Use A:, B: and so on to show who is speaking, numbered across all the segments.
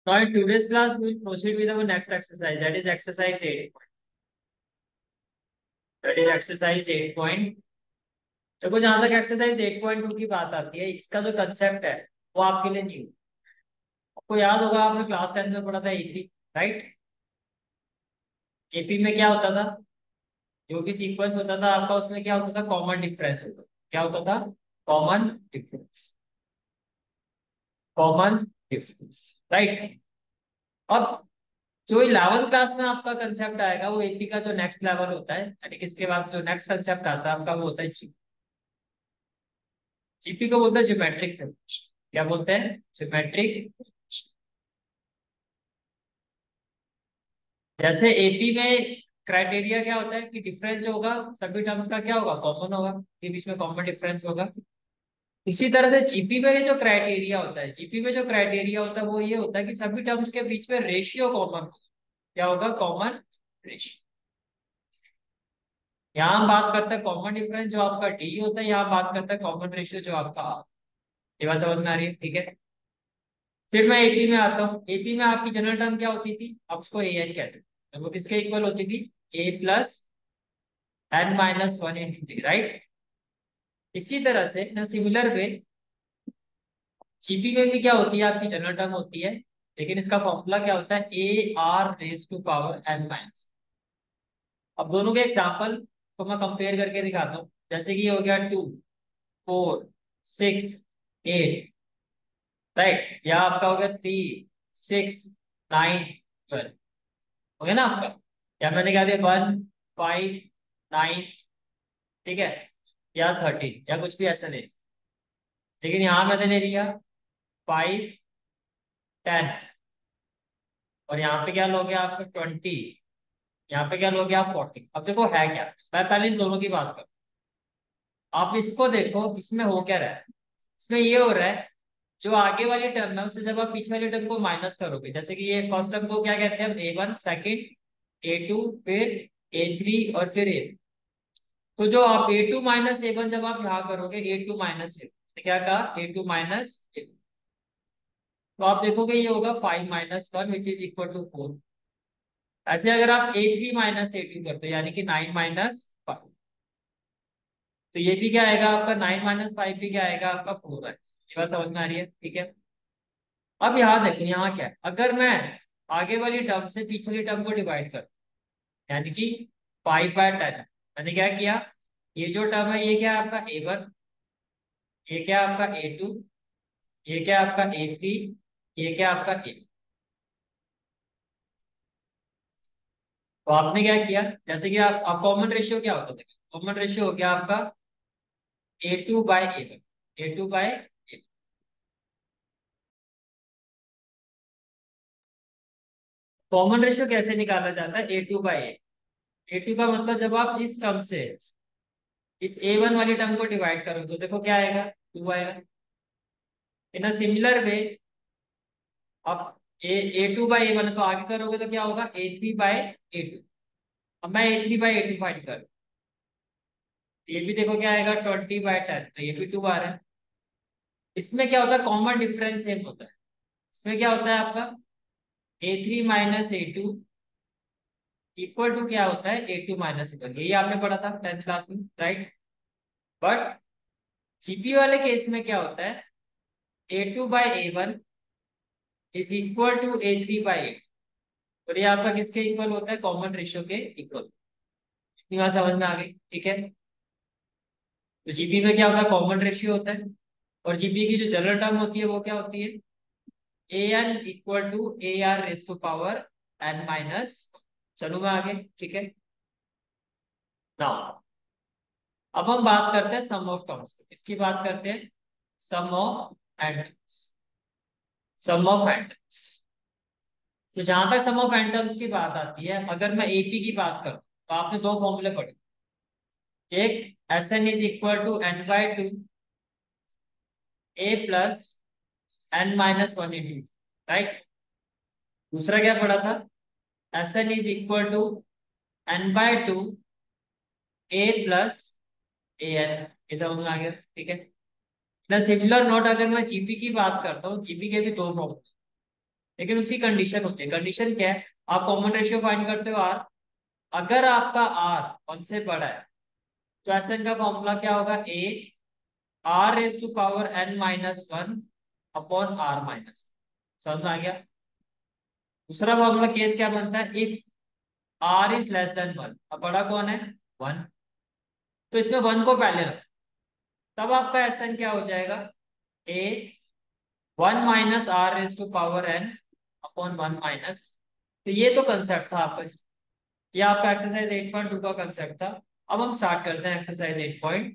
A: Now in today's class, we will proceed with our next exercise. That is exercise 8. That is exercise 8. देखो जहां तक exercise 8.2 की बात आती है, इसका जो कंसेप्ट है वो आपके लिए न्यू। आपको याद होगा, आपने क्लास 10 में पढ़ा था एपी, राइट। एपी में क्या होता था? जो भी सीक्वेंस होता था आपका, उसमें क्या होता था? कॉमन डिफरेंस होता था। क्या होता था? Common difference. Common difference, right. अब जो 11th क्लास में आपका कंसेप्ट आएगा, वो एपी का जो नेक्स्ट लेवल होता है, यानी कि इसके बाद जो नेक्स्ट कंसेप्ट आता है आपका, वो होता है जीपी। जीपी को बोलते हैं ज्योमेट्रिक प्रोग्रेशन। क्या बोलते हैं? ज्योमेट्रिक। जैसे एपी में क्राइटेरिया क्या होता है कि डिफरेंस जो होगा सभी टर्म्स का क्या होगा? कॉमन होगा, के बीच में कॉमन डिफरेंस होगा। इसी तरह से जीपी में जो क्राइटेरिया होता है, जीपी में जो क्राइटेरिया होता है वो ये होता है कि सभी टर्म्स के बीच में रेशियो कॉमन होगा। क्या होगा? Common ratio. यहाँ हम बात करते हैं कॉमन डिफरेंस जो आपका डी होता है, यहाँ बात करते हैं कॉमन रेशियो जो आपका R। ये बात समझ में आ रही है? ठीक है। फिर मैं एपी में आता हूँ। एपी में आपकी जनरल टर्म क्या होती थी? आप उसको ए एन कहते हैं। वो किसके इक्वल होती थी? A plus n minus one in t, right. इसी तरह से ना, सिमिलर वे जीपी में भी क्या होती है? आपकी जनरल टर्म होती है, लेकिन इसका फॉर्मूला क्या होता है? A r raise to power n minus. अब दोनों के एग्जाम्पल को मैं कंपेयर करके दिखाता हूँ। जैसे कि ये हो गया 2, 4, 6, 8, राइट। या आपका हो गया 3, 6, 9, 12। हो गया ना आपका? या मैंने क्या दिया? 1, 5, 9, ठीक है, या 13, या कुछ भी ऐसा नहीं। लेकिन यहाँ मैंने ले लिया 5, 10, और यहाँ पे क्या लोगे आप? 20। यहाँ पे क्या लोगे आप? 40। अब देखो है क्या, मैं पहले इन दोनों की बात करूँ। आप इसको देखो, इसमें हो क्या रहा है? इसमें ये हो रहा है, जो आगे वाली टर्म है उससे जब आप पीछे वाली टर्म को माइनस करोगे, जैसे कि ये फर्स्ट टर्म को क्या कहते हैं? A1, सेकंड A2, फिर A3 और फिर A। तो जो आप A2 माइनस A1 जब आप यहाँ करोगे, A2 माइनस A, तो क्या कहा? A2 minus A। तो आप देखोगे ये होगा 5 minus 1 which is equal to 4। ऐसे अगर आप A3 माइनस A2 करते हो, यानी कि 9 माइनस 5, तो ये भी क्या आएगा आपका? 9 माइनस 5 भी क्या आएगा आपका? 4 है। ये बात समझ में आ रही है? ठीक है। अब यहाँ देखो, यहाँ क्या है? अगर मैं आगे वाली टर्म से पिछली टर्म को डिवाइड कर, यानी कि 5/10, मैंने क्या किया? ये जो टर्म है ये क्या है आपका? A1, ये क्या है आपका? A2, ये क्या है आपका? A3, ये क्या है आपका? A। तो आपने क्या किया? जैसे कि आप कॉमन रेशियो क्या होता है? कॉमन रेशियो हो गया आपका A2/A1। A2/A। कॉमन रेशियो कैसे निकाला जाता है? A2/A। A2 का मतलब जब आप इस टर्म से इस A1 वाली टर्म को डिवाइड करोगे तो देखो क्या आएगा? 2 आएगा। इन अ सिमिलर वे, अब A2/A1 तो आगे करोगे तो क्या होगा? A3/A2। अब मैं A3/A2 फाइंड कर, ये भी देखो क्या आएगा? 20/10, तो ये भी 2 आ रहा है। इसमें क्या होता है? कॉमन डिफरेंस सेम होता है। इसमें क्या होता है आपका? A3 - A2 इक्वल टू क्या होता है? A2 - A1। यही आपने पढ़ा था 10th क्लास में, राइट। बट जीपी वाले केस में क्या होता है? A2/A1 is equal to A3/A2। और ये आपका किसके इक्वल होता है? कॉमन रेशियो के इक्वल। इतनी बात समझ में आ गई? ठीक है। तो जीपी में क्या होता है? कॉमन रेशियो होता है। और जीपी की जो जनरल टर्म होती है वो क्या होती है? an equal to AR raise to power n minus. चलो मैं आगे, ठीक है। नाउ अब हम बात करते हैं सम ऑफ टर्म्स। इसकी बात करते हैं, सम ऑफ एंटम्स। Some of एंटम्स। तो जहां तक सम ऑफ एंटम्स की बात आती है, अगर मैं एपी की बात करूं तो आपने दो फॉर्मूले पढ़े। एक, Sn is equal to n/2 A plus n-1 × right. दूसरा क्या पढ़ा था? Sn is equal to n/2 A plus an। ये समझ में आ गया? ठीक है ना। सिमिलर नोट, अगर मैं जीपी की बात करता हूँ, जीपी के भी दो फॉर्मूले। लेकिन उसकी कंडीशन होती है। कंडीशन क्या है? आप कॉमन रेशियो फाइंड करते हो आर, अगर आपका आर 1 से बड़ा है तो एसएन का फॉर्मूला क्या होगा? A r raise to power n minus one upon r minus. समझ में आ गया? दूसरा फॉर्मूला केस क्या बनता है? If r is less than one. अब बड़ा कौन है? वन। तो इसमें वन को पहले रखो, तब आपका एसएन क्या हो जाएगा? A one minus r raise to power n upon one minus. तो ये तो कंसेप्ट था आपका, ये आपका एक्सरसाइज 8.2 का कंसेप्ट था। अब हम स्टार्ट करते हैं एक्सरसाइज 8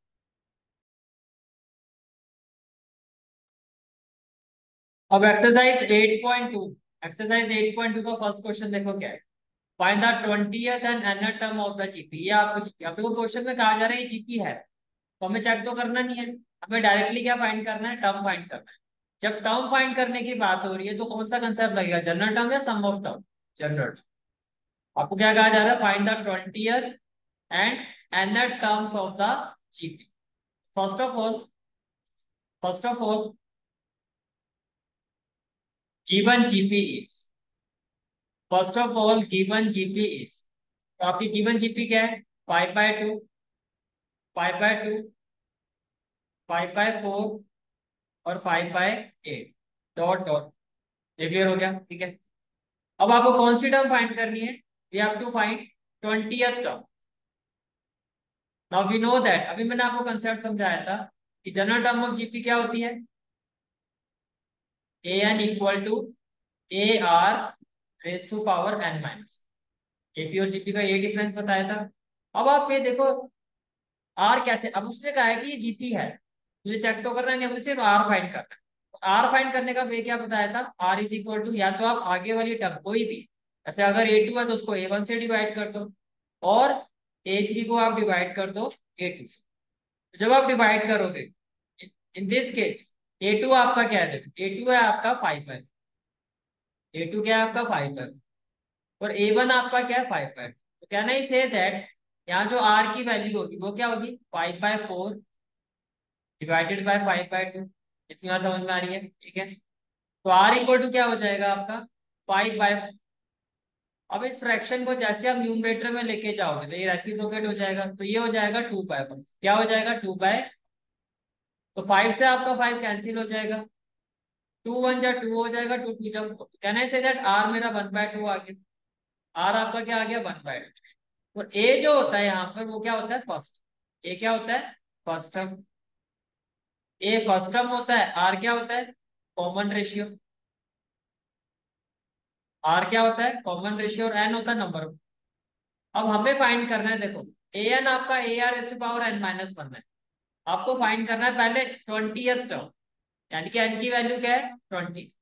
A: अब एक्सरसाइज 8.2, एक्सरसाइज 8.2 का फर्स्ट क्वेश्चन देखो क्या है। Find the 20th and nth term of the GP. ये आपको आपको क्वेश्चन में कहा जा रहा है ये जीपी है, तो हमें चेक तो करना नहीं है, हमें डायरेक्टली क्या फाइंड करना है? टर्म फाइंड करना है। जब टर्म फाइंड करने की बात हो रही है तो कौन सा कंसेप्ट लगेगा? जनरल टर्म या सम ऑफ टर्म? जनरल। आपको क्या कहा जा रहा है? Find the 20th and nth terms of the GP. First of all, first of all given GP is, first of all given GP is, तो आपकी गिवन जीपी क्या है? 5/2, 5/2, 5/4 और 5/8 डॉट डॉट। ये क्लियर हो गया? ठीक है। अब आपको कौन सी टर्म फाइंड करनी है? We have to find 20th term. Now we know that, अभी मैंने आपको कंसेप्ट समझाया था कि जनरल टर्म ऑफ जीपी क्या होती है? A n equal to a r raise to power n minus. AP और जीपी का ये डिफरेंस बताया था। अब आप ये देखो आर कैसे, अब उसने कहा है कि ये जीपी है, मुझे चेक तो करना नहीं, मुझे सिर्फ आर फाइंड करना है। आर फाइंड करने का वे क्या बताया था? आर इज इक्वल टू, या तो आप आगे वाली टर्म कोई भी, ऐसे अगर ए टू है तो उसको ए वन से डिवाइड कर दो, और ए थ्री को आप डिवाइड कर दो ए टू से। जब आप डिवाइड करोगे, in this case a two आपका क्या है? देखो ए टू है आपका 5 है, ए टू क्या है आपका 5 है, और ए वन आपका क्या है? 5 है। तो कहना ही से दैट यहाँ जो आर की वैल्यू होगी वो क्या होगी? 5/4 डिवाइडेड बाय 5/2। इतनी बात समझ में आ रही है? ठीक है। तो आर इक्वल टू क्या हो जाएगा आपका? 5/। अब इस फ्रैक्शन को जैसे आप न्यूमरेटर में लेके जाओगे तो ये रेसिप्रोकेट हो जाएगा, तो ये हो जाएगा 2/4। क्या हो जाएगा? 2/। तो 5 से आपका 5 कैंसिल हो जाएगा, 2 1 जा 2 हो जाएगा, 2 2 जा 4। Can I say that are मेरा 1/2 आ गया? आर आपका क्या आ गया? 1/2। और ए जो होता है यहाँ पर वो क्या होता है? फर्स्ट। ए क्या होता है? First term. A first term होता है, आर क्या होता है? Common ratio. आर क्या होता है? कॉमन रेशियो, और एन होता है नंबर। अब हमें फाइंड करना है, देखो ए एन आपका a r raise to power n minus one है। आपको फाइंड करना है पहले 20th टर्म, यानी कि एन की वैल्यू क्या है? 20।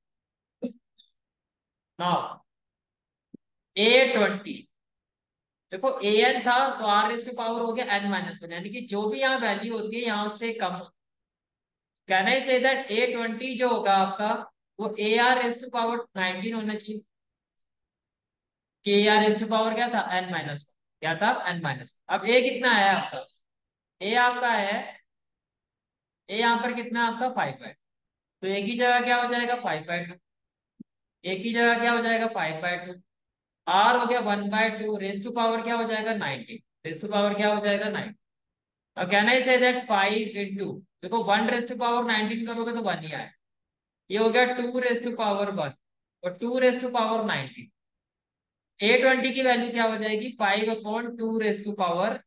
A: नाउ ए 20, देखो ए एन था तो आर एस टू पावर हो गया एन माइनस वन, यानी कि जो भी यहाँ वैल्यू होती है यहाँ उससे कम। कैन आई से दैट ए 20 जो होगा आपका वो a r raise to power 19 होना चाहिए। के आर एस टू पावर क्या था? एन माइनस, क्या था? N minus. अब ए कितना है आपका? ए आपका है, ए यहाँ पर कितना है आपका? 5 है। तो एक ही जगह क्या हो जाएगा? 5/2। एक ही जगह क्या हो जाएगा? 5/2। आर हो गया 1/2, रेस टू पावर क्या हो जाएगा? 19। रेस टू पावर क्या हो जाएगा? 9। अब can I say that 5 into, देखो 1 रेस टू पावर 19 करोगे तो 1 ही आए। ये हो गया 2 रेस टू पावर 1 और 2 रेस टू पावर 19। ए 20 की वैल्यू क्या हो जाएगी? 5/2 रेस टू पावर।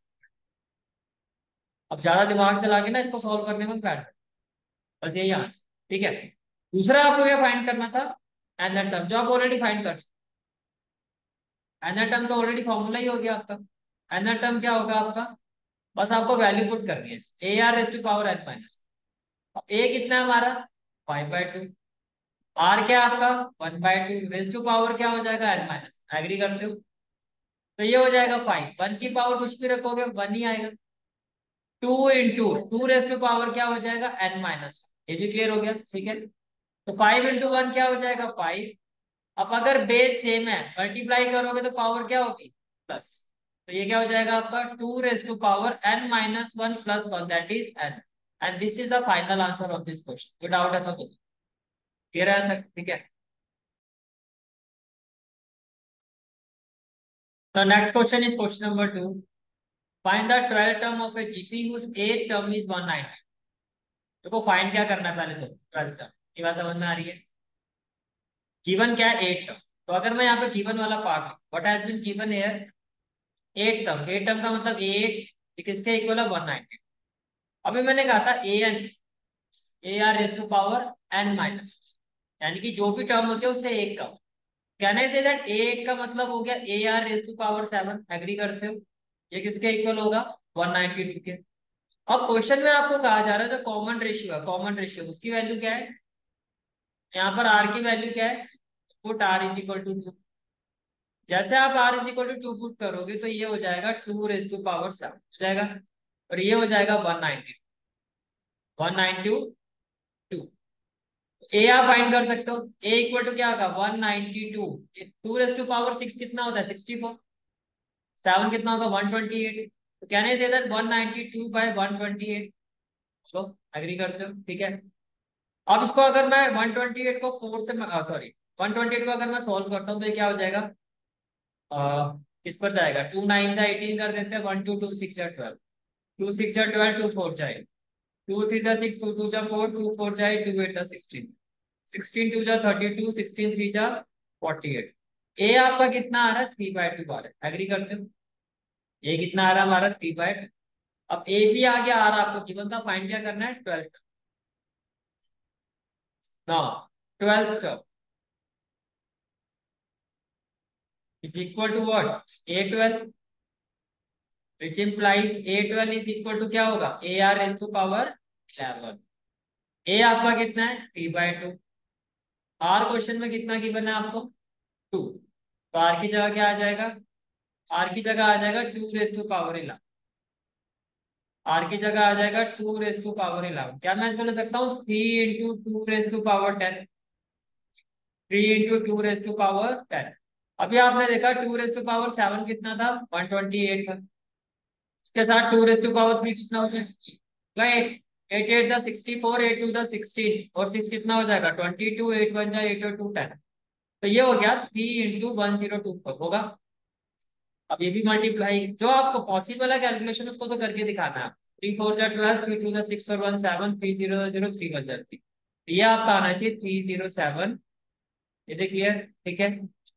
A: अब ज्यादा दिमाग चला के ना इसको सॉल्व करने में बैठ, बस यही आंसर। ठीक है। दूसरा आपको क्या फाइंड करना था? एनथ टर्म, जो आप ऑलरेडी फाइंड कर, एनथ टर्म तो ऑलरेडी फॉर्मूला ही हो गया आपका। एनथ टर्म क्या होगा आपका? बस आपको वैल्यू पुट करनी है, a r raise to power n minus. A कितना है हमारा? 5/2। आर क्या है आपका? 1/2। रेस टू पावर क्या हो जाएगा? N minus. एग्री करते हो? तो ये हो जाएगा 5, 1 की पावर कुछ भी रखोगे 1 ही आएगा। 2 इंटू 2 रेस टू पावर क्या हो जाएगा? N minus. ये भी क्लियर हो गया? ठीक है। तो 5 इंटू 1 क्या हो जाएगा? 5। अब अगर बेस सेम है मल्टीप्लाई करोगे तो पावर क्या होगी? प्लस। तो ये क्या हो जाएगा आपका? 2 raise to power n minus one plus one, that is n। And this is the final answer of this question. कोई डाउट है तो क्लियर है तक? ठीक है। The next question is question number 2. Find the 12th term of a GP whose eighth term is 190. देखो find क्या करना है पहले तो 12th टर्म। ये बात समझ में आ रही है? गिवन क्या है? 8 टर्म। तो अगर मैं यहाँ पे गिवन वाला part what has been given here 8 term. 8 term का मतलब 8 किसके इक्वल है? 190। अभी मैंने कहा था a r raise to power n minus, यानी कि जो भी टर्म होते हैं उससे एक कम। कैन आई से दैट ए का मतलब हो गया a r raise to power 7। Agree करते हो? ये किसके इक्वल होगा? 192 के। अब क्वेश्चन में आपको कहा जा रहा है जो कॉमन रेशियो है, कॉमन रेशियो उसकी वैल्यू क्या है? यहाँ पर आर की वैल्यू क्या है? Put R is equal to 2। जैसे आप R is equal to 2 put करोगे तो ये हो जाएगा 2 रेस टू पावर 7 हो जाएगा, और ये हो जाएगा 190 192। ए आप फाइंड कर सकते हो। ए इक्वल टू क्या होगा? 192। 2 रेस टू पावर 6 कितना होता है? 64। 7 कितना होगा? 128। तो कहने से दैट 192 बाय 128। चलो एग्री करते हो? ठीक है। अब इसको अगर मैं 128 को 4 से सॉरी 128 को अगर मैं सॉल्व करता हूँ तो ये क्या हो जाएगा? किस पर जाएगा? 2 9 से 18 कर देते हैं। 1 2 2 6 जा 12, 2 6 जा 12, 2 4 जाए 2 3 जा 6, 2 2 जा 4, 2 4 जाए 2 8 जा 16, 16 2 जा 32, 16 3 जा 48। ए आपका कितना आ रहा है? 3/2 आ रहा है। एग्री करते हो? ए कितना आ रहा है हमारा? 3/2। अब ए भी आ गया, आर आपको गिवन था, फाइंड क्या करना है? 12th। Now 12th is equal to what? A12, which implies A12 is equal to क्या होगा? AR raised to power 11। A आपका कितना है? 3/2। R क्वेश्चन में कितना की बना आपको? 2। तो R की जगह क्या आ जाएगा? R की जगह आ जाएगा 2 रेस टू पावर 11। R की जगह आ जाएगा 2 रेस टू पावर 11। क्या मैं इसको ले सकता हूँ? 3 into 2 raise to power 10। 3 into 2 raise to power 10। अभी आपने देखा 2 रेस टू पावर 7 कितना था? 128 था। इसके साथ 2 रेस टू पावर 3 कितना हो गया? 8। 8 8 द 64, 8 2 द 16, और 6 कितना हो जाएगा? 22। 8 1 जा 8 और 2 10। तो ये हो गया 3 इंटू 102 होगा। अब ये भी मल्टीप्लाई जो आपको पॉसिबल है कैलकुलेशन उसको तो करके दिखाना है। 3 4 जा 12, 3 2 जा 6 और 1 7, 3 0 0 3 1 जा 3। ये आपका आना चाहिए 307। Is it clear? ठीक है।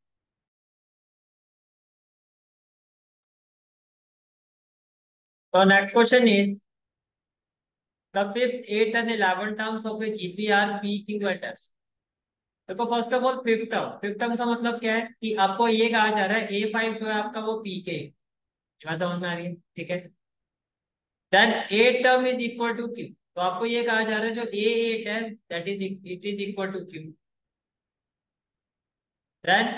A: तो next question is the fifth, eight and 11 terms of a GP are p q and s. देखो first of all fifth term, fifth term का मतलब क्या है कि आपको ये कहा जा रहा है A5 जो है आपका वो पी के, बात समझ में आ रही है? ठीक है। Then eight term is equal to q, तो आपको ये कहा जा रहा है जो A8 है that is it is equal to q. Then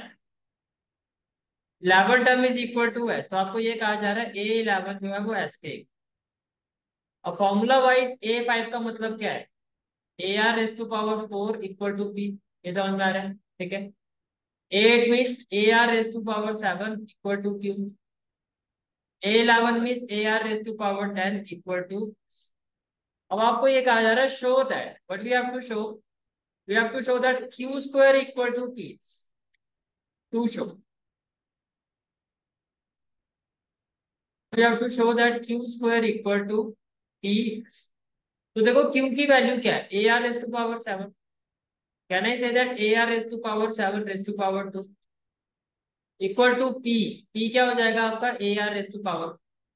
A: 11 term is equal to s, तो आपको ये कहा जा रहा है A11 जो है वो एस के। अब फॉर्मूला वाइज A5 का मतलब क्या है? A r raise to power 4 equal to p. ये समझ में आ रहा है? ठीक है। A8 means a r raise to power 7 equal to q. A11 means a r raise to power 10 equal to. अब आपको ये कहा जा रहा है show that, what we have to show? We have to show that q square equal to p. To show we have to show that q square equal to p. तो देखो q की वैल्यू क्या है? A r raise to power 7। Can I say that a r raise to power 7 raise to power 2 equal to p. P क्या हो जाएगा आपका? A r raise to power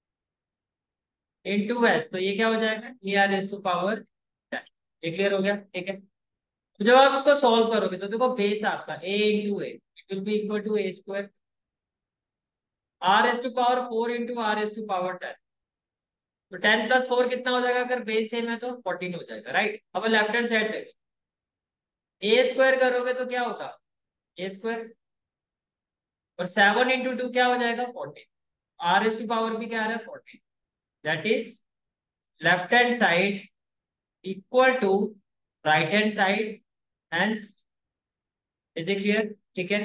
A: into s, तो ये क्या हो जाएगा? A r raise to power. ये क्लियर हो गया? ठीक है। तो जब आप इसको सॉल्व करोगे तो देखो बेस आपका a into a it will be equal to a square. R raise to power 4 into r raise to power 10, तो 10 प्लस 4 कितना हो जाएगा? अगर बेस सेम है तो 14 हो जाएगा, राइट? अब लेफ्ट हैंड साइड देखो, ए स्क्वायर करोगे तो क्या होगा? ए स्क्वायर, और 7 इंटू 2 क्या हो जाएगा? 14। आर एस टू पावर भी क्या आ रहा है? 14। That is left hand side equal to right hand side. Hence is it clear? ठीक है।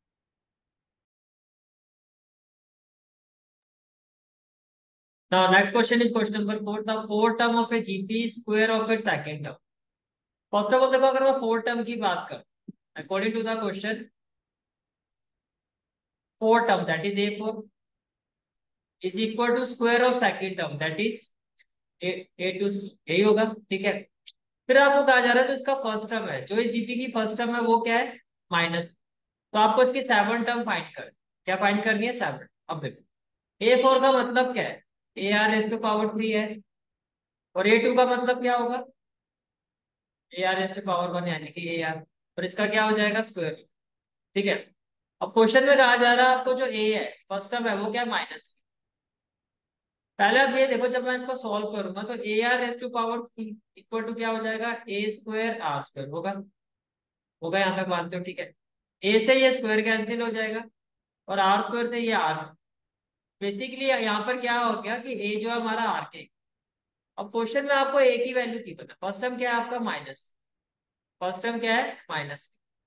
A: Now next question is question number 4. The fourth term of a GP is square of its second term. First of all देखो अगर मैं fourth term की बात करूं according to the question, four term that is A4 is equal to square of second term that is A2, यही होगा, ठीक है। फिर आपको कहा जा रहा है तो इसका फर्स्ट टर्म है, जो इस जीपी की फर्स्ट टर्म है वो क्या है, माइनस। तो आपको इसकी सेवन टर्म फाइंड कर, क्या फाइंड करनी है, सेवन। अब देखो A4 का मतलब क्या है, AR⁻³ है, और A2 का मतलब क्या होगा, AR⁻1 यानी कि AR, और इसका क्या हो जाएगा, स्क्वायर। ठीक है। अब क्वेश्चन में कहा जा रहा है आपको जो A है फर्स्ट टर्म है वो क्या, -3। पहले अब ये देखो, जब मैं इसको सॉल्व करूंगा तो AR⁻³ इक्वल टू क्या हो जाएगा, A²R² होगा, होगा यहाँ तक मानते हो, ठीक है। ए से ये स्क्वायर कैंसिल हो जाएगा, और R² से ये R। बेसिकली यहाँ पर क्या हो गया कि A जो है हमारा R के। अब क्वेश्चन में आपको A की वैल्यू की पता, फर्स्ट टर्म क्या है आपका माइनस, फर्स्ट टर्म क्या है माइनस,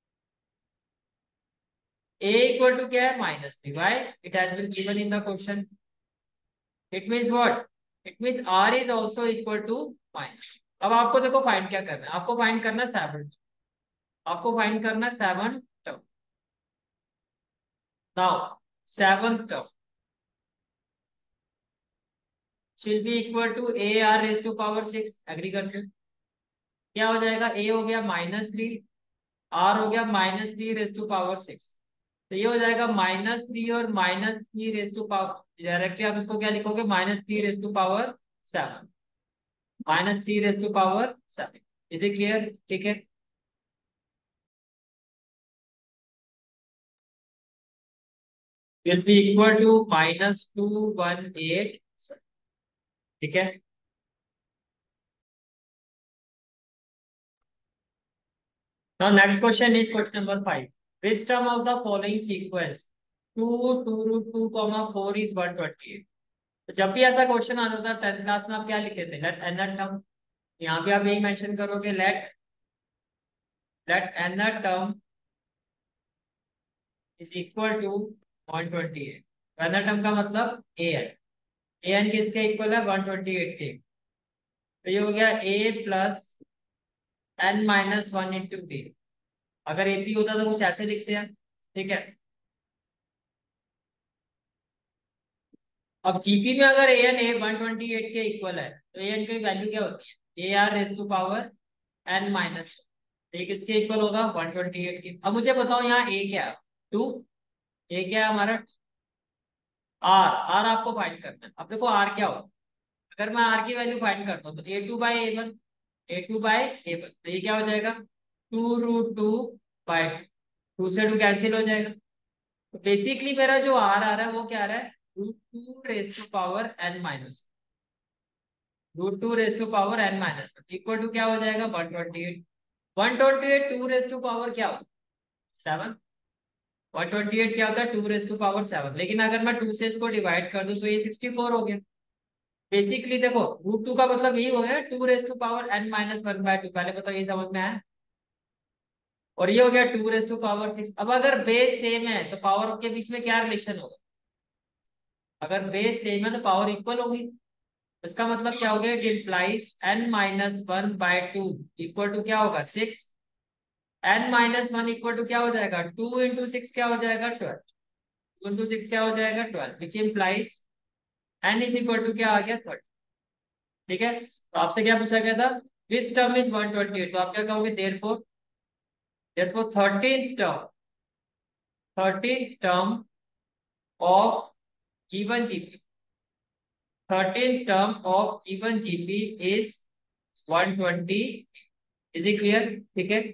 A: A इक्वल टू क्या है -3, why it has been given in the question. It means what, it means R is also equal to minus. अब आपको देखो फाइंड क्या करना है, आपको फाइंड करना है सेवन, आपको फाइंड करना है seven term. Now seven term will be equal to AR⁻6, agree करते हैं। क्या हो जाएगा, A हो गया -3, R हो गया -3⁻6। तो ये हो जाएगा -3 और -3 डायरेक्टली आप इसको क्या लिखोगे, -3⁻7, -3⁻7। इज इट क्लियर, ठीक है। विल बी इक्वल टू -218, ठीक है। Now next question is question number 5. Which term of the following sequence 2 2√2, 4 is 128? तो जब भी ऐसा क्वेश्चन आता था 10th क्लास में आप क्या लिखते थे, लेट एन टर्म। यहाँ पे आप यही मेंशन करोगे, let n term is equal to 128। N term का मतलब ए है, ए एन किसके इक्वल है, 128 के। तो ये हो गया A+n-1 × B। अगर AP होता तो कुछ ऐसे लिखते हैं, ठीक है। अब जीपी में अगर एन ए 128 के इक्वल है तो एन की वैल्यू क्या होती है, AR⁻n-, ये किसके इक्वल होगा, 128 के। अब मुझे बताओ यहाँ ए क्या है, 2। ए क्या है हमारा, आर, आर आपको फाइंड करना है। अब देखो आर क्या होगा, अगर मैं आर की वैल्यू फाइंड करता हूँ तो A2/A1, A2/A1, तो ये क्या हो जाएगा, 2√2/2, 2 से 2 कैंसिल हो जाएगा। तो बेसिकली मेरा जो आर आ रहा है वो क्या आ रहा है, √2 raise to power n-1 equal to क्या हो जाएगा, 128। 128 2 रेज़ टू पावर क्या हो, 7। 128 क्या होता है, 2 रेज़ टू पावर 7। लेकिन अगर मैं 2 से इसको डिवाइड कर दूं तो ये 64 हो गया। बेसिकली देखो √2 का मतलब यही हो गया, 2 रेज़ टू पावर n-1/2। पहले बताओ ये समझ में आया। और ये हो गया 2 रेज़ टू पावर 6। अब अगर बेस सेम है तो पावर के बीच में क्या रिलेशन होगा, अगर बेस सेम है तो पावर इक्वल होगी। इसका मतलब क्या हो गया, it implies n-1/2 equal to क्या होगा, 6। n-1 इक्वल टू क्या हो जाएगा, 2 × 6 क्या हो जाएगा, 12। 2 × 6 क्या हो जाएगा, 12, which implies n is equal to क्या आ गया, 30। ठीक है। तो आपसे क्या पूछा गया था, विच टर्म इज 128, तो आप क्या कहोगे, therefore, therefore 13th term of given GP, 13th term of given GP is 120। Is it clear, ठीक है।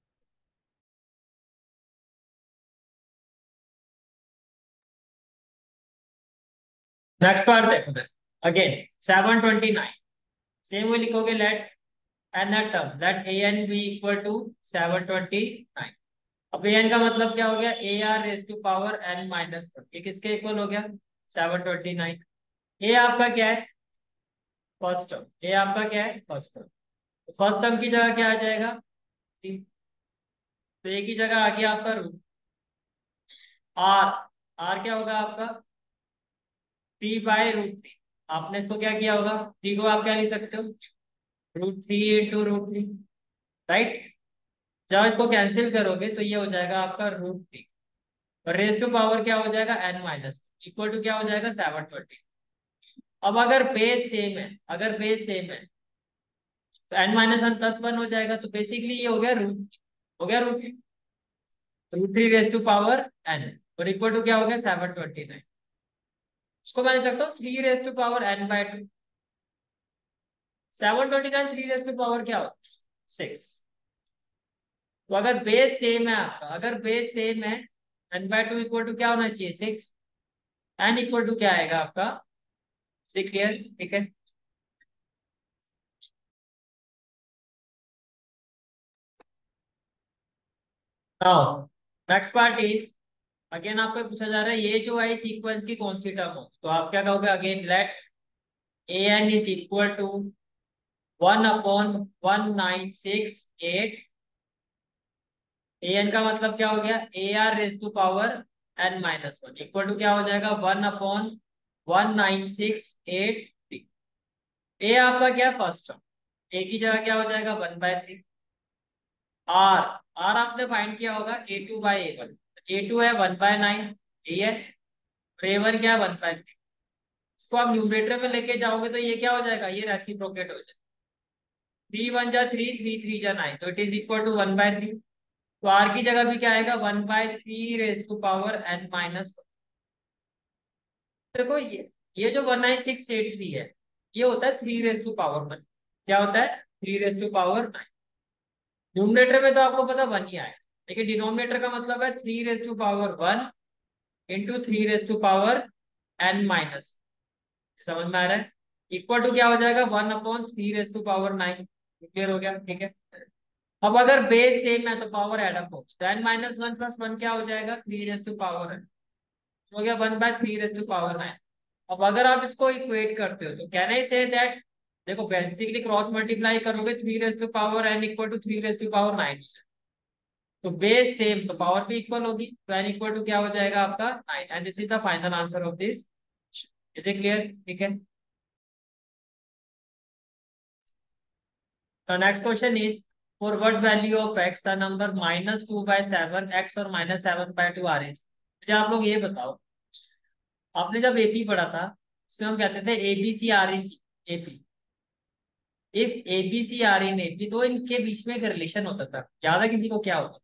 A: नेक्स्ट पार्ट देखो, अगेन 729, सेम वो लिखोगे, let n term, let an be equal to 729। अब an का मतलब क्या हो गया, AR⁻n-1, ये किसके इक्वल हो गया, 729। ए आपका क्या है, फर्स्ट टर्म, ए आपका क्या है, फर्स्ट टर्म। फर्स्ट टर्म की जगह क्या आ जाएगा, t। तो ए की जगह आ गया आपका रूट आर, आर क्या होगा आपका, P/√3। आपने इसको क्या किया होगा, t को आप क्या लिख सकते हो, √3 × √3, राइट। जब इसको कैंसिल करोगे तो ये हो जाएगा आपका √3। और रेस टू पावर क्या हो जाएगा n माइनस, इक्वल टू क्या हो जाएगा 720। अब अगर बेस सेम है, अगर बेस सेम है तो n minus one plus one हो जाएगा, तो बेसिकली ये हो गया रूट, हो गया root three raise to power n, और इक्वल टू क्या हो गया 729। उसको मैं लिख सकता हूँ 3 raise to power n by two. 729 3 raise to power क्या हो 6। तो अगर बेस सेम है आपका, अगर बेस सेम है n by two equal to क्या होना चाहिए 6, n इक्वल टू क्या आएगा आपका 6। क्लियर, ठीक है। Now next part is, again आपको पूछा जा रहा है ये जो है सीक्वेंस की कौन सी टर्म हो, तो आप क्या कहोगे again, let a n is equal to 1/1968। A n का मतलब क्या हो गया, a r raise to power n minus one, equal to क्या हो जाएगा 1/1968। ए आपका क्या फर्स्ट टर्म, ए की जगह क्या हो जाएगा 1/3। आर, आर आपने फाइंड किया होगा A2/A1, A2 है 1/9, ये है, A1 क्या है 1/3। इसको आप न्यूमरेटर में लेके जाओगे तो ये क्या हो जाएगा, ये रेसिप्रोकेट हो जाएगा। 3 1 जा 3, 3 3 जा 9, तो इट इज इक्वल टू 1/3। तो आर की जगह भी क्या आएगा 1/3 raise to power n minus. देखो ये जो 19683 है, ये होता है 3 रेस टू पावर 9। क्या होता है 3 रेस टू पावर 9। न्यूमरेटर में तो आपको पता 1 ही आए, लेकिन डिनोमिनेटर का मतलब है 3 raise to power 1 into 3 raise to power n minus. समझ में आ रहा है, इक्वल टू क्या हो जाएगा 1/3 रेस टू पावर 9। क्लियर हो गया, ठीक है। अब अगर बेस सेम है तो पावर एड अप हो, तो n minus one plus one क्या हो जाएगा 3 रेस टू पावर, हो गया 1/3 रेस टू पावर 9। अब अगर आप इसको इक्वेट करते हो तो कैन आई से दैट, देखो बेसिकली क्रॉस मल्टीप्लाई करोगे 3 raise to power n equal to 3 raise to power 9। तो बेस सेम तो पावर भी इक्वल होगी, तो n इक्वल टू क्या हो जाएगा आपका 9, and this is the final answer of this. Is it clear, ठीक है। The next question is, for what value of x the number -2/7 x और -7/2 आ रहे हैं। मुझे आप लोग ये बताओ, आपने जब एपी पढ़ा था इसमें हम कहते थे ABC are in AP, if ABC are in AP, तो इनके बीच में एक रिलेशन होता था, याद है किसी को क्या होता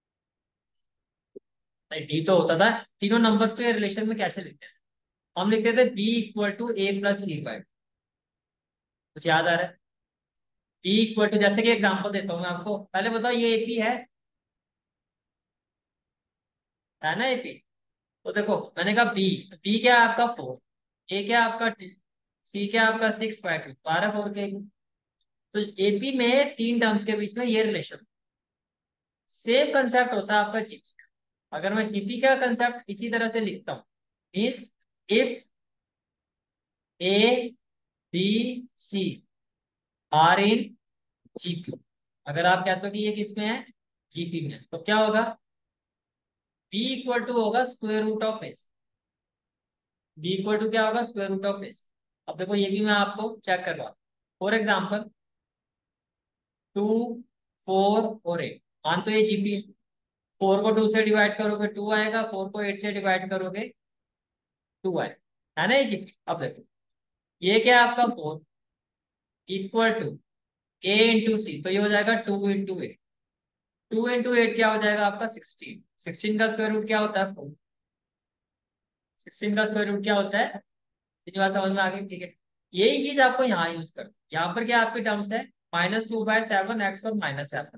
A: था, डी तो होता था। तीनों नंबर्स पे रिलेशन में कैसे लिखते हैं, हम लिखते थे b equal to a plus c by, कुछ याद आ रहा है। बी इक्वल टू, जैसे कि एग्जांपल देता हूँ मैं आपको, पहले बताओ ये एपी है ना एपी। तो देखो मैंने कहा बी, बी क्या है आपका 4, ए क्या है आपका 2, सी क्या है आपका 6/2, 12 4 के। तो एपी में तीन टर्म्स के बीच में ये रिलेशन, सेम कंसेप्ट होता है आपका जीपी। अगर मैं जीपी का कंसेप्ट इसी तरह से लिखता हूँ, means if a b c are in GP, अगर आप कहते हो कि ये किसमें है जीपी में, तो क्या होगा बी इक्वल टू होगा square root of s. B equal to क्या होगा स्क्वायर रूट ऑफ एस। अब देखो ये भी मैं आपको चेक करवा, फॉर एग्जाम्पल 2 4 और 8, मान तो ये जीपी है। 4 को 2 से डिवाइड करोगे 2 आएगा, 4 को 8 से डिवाइड करोगे 2 आएगा, है ना ये जीपी। अब देखो ये क्या है आपका 4 equal to a into c, तो ये हो जाएगा 2 इंटू 8। 2 इंटू 8 क्या हो जाएगा आपका 16। 16 का स्क्वायर रूट क्या होता है 4। 16 का स्क्वायर रूट क्या होता है, इतनी बात समझ में आ गई, ठीक है। यही चीज आपको यहाँ यूज कर, यहाँ पर क्या आपकी टर्म्स है -2/7 एक्स और -7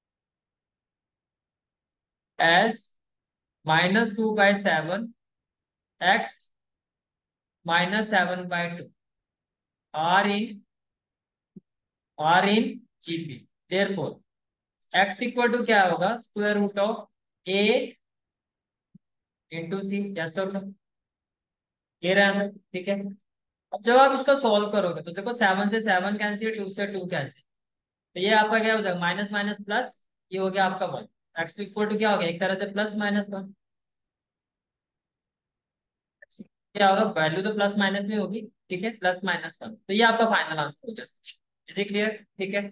A: s, -2/7 x -7/2 are in GP. Therefore x equal to क्या होगा square root of a into c, yes और नो, क्लियर है हमें, ठीक है। अब जब आप इसको सॉल्व करोगे तो देखो 7 से 7 कैंसिल, 2 से 2 कैंसिल, तो ये आपका क्या हो जाएगा माइनस माइनस प्लस, ये हो गया आपका 1। एक्स इक्वल टू क्या हो गया एक तरह से +-1, क्या होगा वैल्यू तो प्लस माइनस में होगी, ठीक है, +-1, तो ये आपका फाइनल आंसर हो गया। इज इट क्लियर, ठीक है।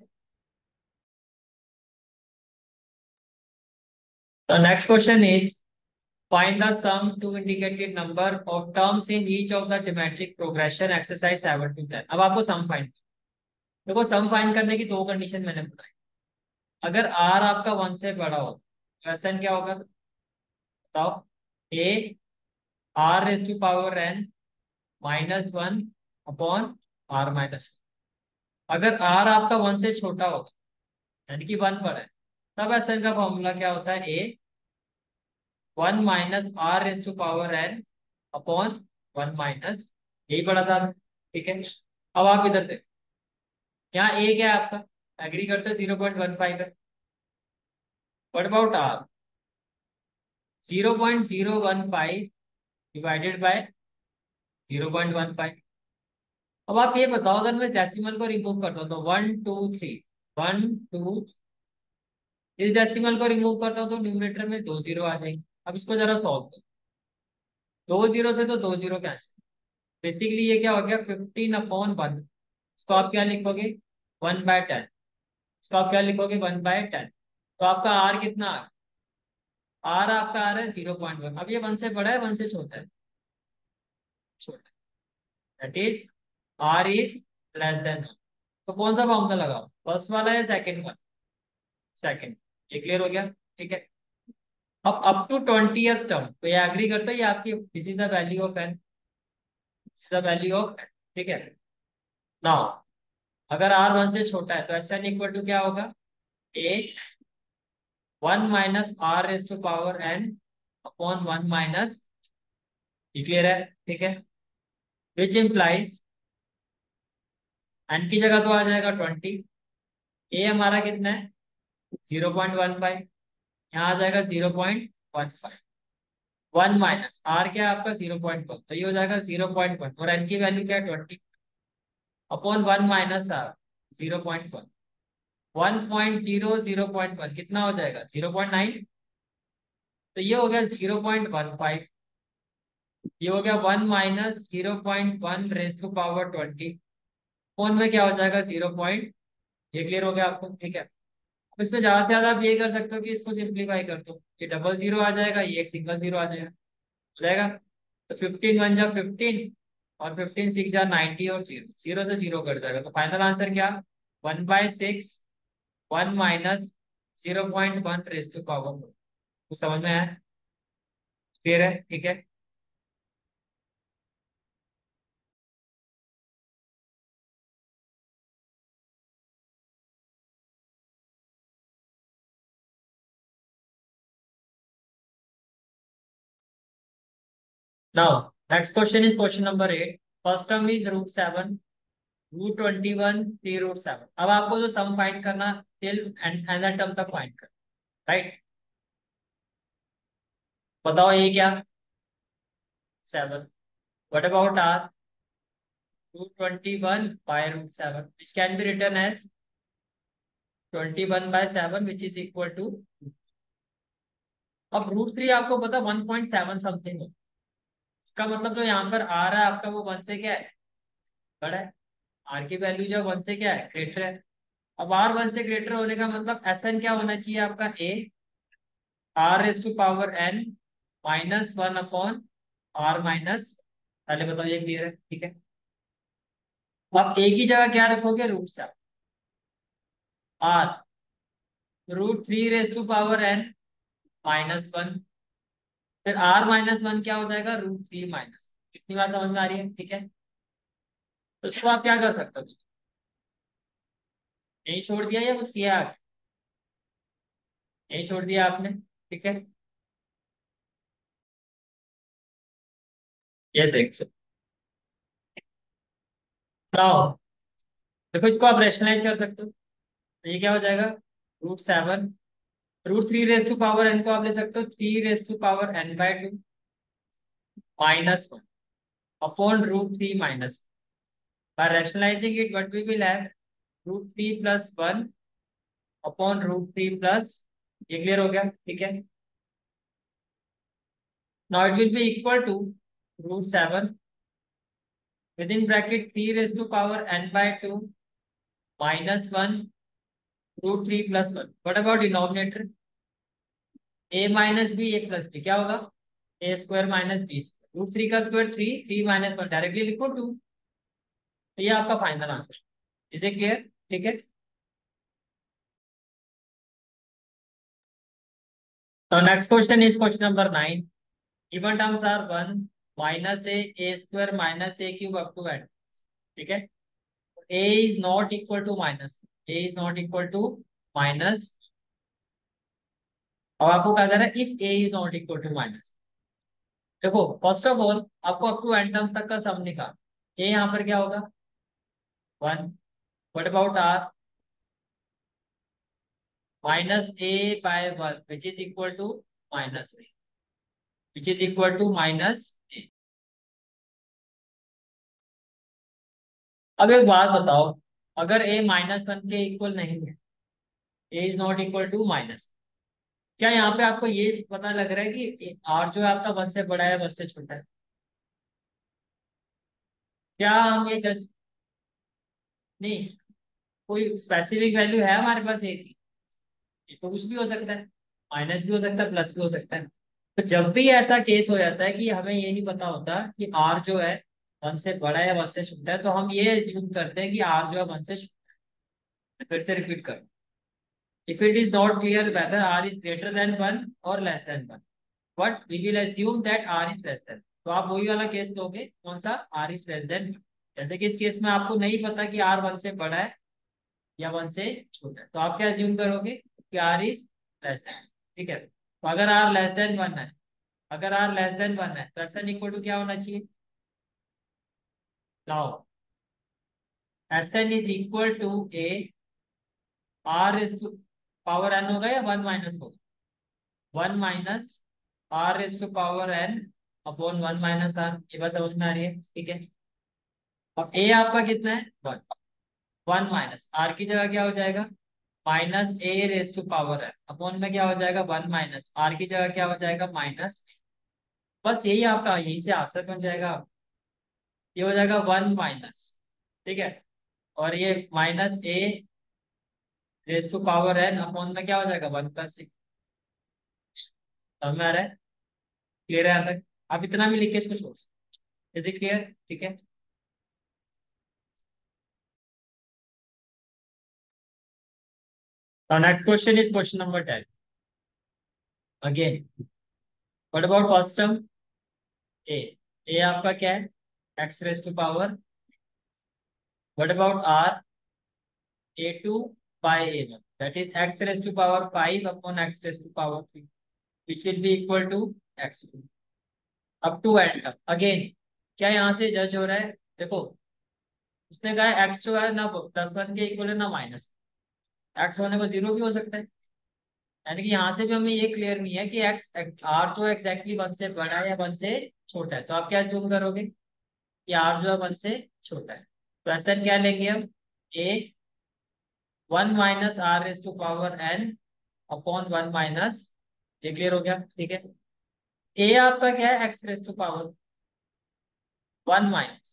A: तो next question is, find the sum to indicated number of terms in each of the geometric progression exercise 7 to 10। अब आपको सम फाइंड, देखो सम फाइंड करने की दो कंडीशन मैंने बताई। अगर आर आपका 1 से बड़ा हो तो एस क्या होगा बताओ। A r raise to power n -1 upon r minus. अगर आर आपका 1 से छोटा होगा यानी कि 1 बड़ा है, तब एस का फॉर्मूला क्या होता है। A 1 - r raise to power n upon 1 minus, यही पड़ा था। ठीक है, अब आप इधर देखो, यहाँ ए क्या है आपका, एग्री करते 0.15 है। What about r, 0.015 divided by 0.15। अब आप ये बताओ, अगर मैं डेसिमल को रिमूव करता हूँ तो 1 2 3, 1 2, इस डेसिमल को रिमूव करता हूँ तो न्यूमरेटर में 2 जीरो आ जाएंगे। अब इसको जरा सॉल्व करो, 2 जीरो से तो 2 जीरो कैंसिल। बेसिकली ये क्या हो गया, 15/1। इसको आप क्या लिखोगे, 1/10। इसको आप क्या लिखोगे, 1/10। तो आपका आर कितना आ, आर आपका आ रहा है 0.1। अब ये 1 से बड़ा है 1 से छोटा है, छोटा, that is r is less than. तो कौन सा फॉर्मूला लगाओ, फर्स्ट वाला या सेकंड वाला। सेकंड। ये क्लियर हो गया। ठीक है, अब अप टू 20th टर्म तो ये एग्री करता है, ये आपकी this is the value of n, this is the value of n. ठीक है, नाउ अगर आर 1 से छोटा है तो एस एन इक्वल टू क्या होगा, a 1 - r raise to power n upon 1 minus. ये क्लियर है। ठीक है, विच इम्प्लाइज एन की जगह तो आ जाएगा 20। ए हमारा कितना है 0.15, यहाँ आ जाएगा 0.15। 1 माइनस आर क्या है आपका 0.1, तो ये हो जाएगा 0.1, और एन की वैल्यू क्या है 20 अपॉन 1 माइनस आर 0.1। 1.0 कितना हो जाएगा 0.9। तो ये हो गया 0.15। ये हो गया 1 - 0.1 रेस टू पावर 20। फोन में क्या हो जाएगा 0 ये क्लियर हो गया आपको। ठीक है, अब इसमें ज्यादा से ज्यादा आप ये कर सकते हो कि इसको सिंप्लीफाई कर दो, ये डबल जीरो आ जाएगा, ये एक सिंगल जीरो आ जाएगा, हो जाएगा। तो 15 1 जा 15, और 15 6 जा 90, और जीरो जीरो से जीरो कट जाएगा। तो फाइनल आंसर क्या, 1/6, 1 माइनस 0.1 रेस टू पावर। तो समझ में आया, क्लियर है। ठीक है, now next question is question number 8। First term is √7, √21, 3 √7। अब आपको जो सम फाइंड करना टिल एंड टर्म तक फाइंड कर, राइट। बताओ ये क्या, 7। What about r, 221/√7, which can be written as 21/7, which is equal to। अब √3 आपको पता 1.7 समथिंग हो, इसका मतलब जो यहाँ पर आ रहा है आपका वो 1 से क्या है, बड़ा है। आर की वैल्यू जो 1 से क्या है, ग्रेटर है। अब आर 1 से ग्रेटर होने का मतलब एस एन क्या होना चाहिए आपका, a r raise to power n -1 upon r minus. पहले बताओ ये क्लियर है। ठीक है, तो आप ए की जगह क्या रखोगे, √7, r √3 raise to power n -1, फिर r -1 क्या हो जाएगा, √3 माइनस। कितनी बात समझ में आ रही है। ठीक है, तो इसको आप क्या कर सकते हो, यही छोड़ दिया या कुछ किया आगे, यही छोड़ दिया आपने। ठीक है, ये देखो, तो देखो इसको आप रेशनलाइज कर सकते हो। तो ये क्या हो जाएगा, √7, √3 रेस टू पावर एन को आप ले सकते हो 3 raise to power n/2 -1 upon √3 minus. By rationalizing it what we will have, √3 + 1 upon √3 plus, ये क्लियर हो गया। ठीक है, now it will be equal to √7 within bracket 3 raised to power n/2 -1 √3 + 1। What about denominator, a - b a + b क्या होगा, a square minus b square, root three का square three, three minus one, directly लिखो two. तो ये आपका final answer. इसे clear? ठीक है। तो next question is question number 9। Given terms are one minus a square minus a cube up to n. ठीक है। A is not equal to minus, a is not equal to minus. अब आपको क्या करना है, if a is not equal to minus. देखो first of all आपको up to n terms तक का सम निकाल। ए यहाँ पर क्या होगा, one. What about are, minus a by one which is equal to minus a, which is equal to minus a. अब एक बात बताओ, अगर ए माइनस वन के इक्वल नहीं है, a is not equal to minus, क्या यहाँ पे आपको ये पता लग रहा है कि आर जो है आपका वन से बड़ा है वन से छोटा है? क्या हम ये जज, नहीं, कोई स्पेसिफिक वैल्यू है हमारे पास ए की? ये तो कुछ भी हो सकता है, माइनस भी हो सकता है प्लस भी हो सकता है। तो जब भी ऐसा केस हो जाता है कि हमें ये नहीं पता होता कि आर जो है वन से बड़ा है वन से छोटा है, तो हम ये एज्यूम करते हैं कि आर जो है वन से छोटा है। फिर से रिपीट करो, if it is not clear whether r is greater than one और less than one, but we will assume that r is less than. तो आप वही वाला केस लोगे, कौन सा, आर इज लेस देन। जैसे कि इस केस में आपको नहीं पता कि आर वन से बड़ा है या वन से छोटा है, तो आप क्या एज्यूम करोगे कि आर इज लेस देन। ठीक है, तो अगर आर लेस देन वन है, अगर आर लेस देन वन है तो एस एन इक्वल टू क्या होना चाहिए, लाओ। S n is equal to a r is to power n होगा या वन माइनस होगा, one minus r is to power n upon one minus r. ये बात समझ में आ रही है? ठीक है। और ए आपका कितना है, वन, वन माइनस आर की जगह क्या हो जाएगा, minus a raise to power n upon में क्या हो जाएगा, वन माइनस आर की जगह क्या हो जाएगा, माइनस। बस यही आपका, यही से आंसर बन जाएगा। ये हो जाएगा वन माइनस, ठीक है, और ये minus a raise to power n upon में क्या हो जाएगा, वन प्लस ए। समझ में आ रहा है? क्लियर है यहाँ तक? आप इतना भी लिख के इसको छोड़ सकते। Is it clear? ठीक है। Next question is question number 10 again. What about first term a, a आपका क्या है, x raise to power. What about r, a two by a one, that is x raise to power five upon x raise to power three, which will be equal to x two up to end again. क्या यहाँ से जज हो रहा है, देखो उसने कहा एक्स जो है ना प्लस वन के इक्वल है ना माइनस, एक्स होने को जीरो भी हो सकता है। यानी कि यहाँ से भी हमें ये क्लियर नहीं है कि एक्स आर जो एक्जैक्टली वन से बड़ा है या वन से छोटा है। तो आप क्या जूम करोगे कि आर जो है वन से छोटा है, तो ऐसा क्या लेंगे हम, a one minus r raise to power n upon one minus. ये क्लियर हो गया? ठीक है। ए आपका क्या है, x raise to power one minus,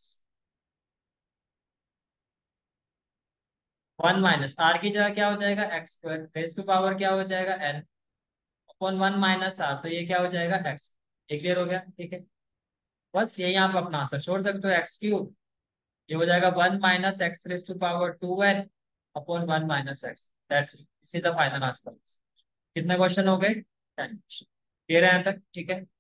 A: one minus r की जगह क्या हो जाएगा, x square raise to power क्या हो जाएगा, n upon one minus r, तो ये क्या हो जाएगा, एक्स। ये क्लियर हो गया? ठीक है। बस यही आप अपना आंसर छोड़ सकते हो, एक्स क्यूब। ये हो जाएगा one minus x raise to power two n upon one minus x, that's it. इसी द फाइनल आंसर। कितने क्वेश्चन हो गए, 10 क्वेश्चन। क्लियर है यहाँ तक? ठीक है।